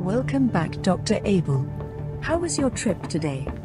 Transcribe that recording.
Welcome back, Dr. Able. How was your trip today?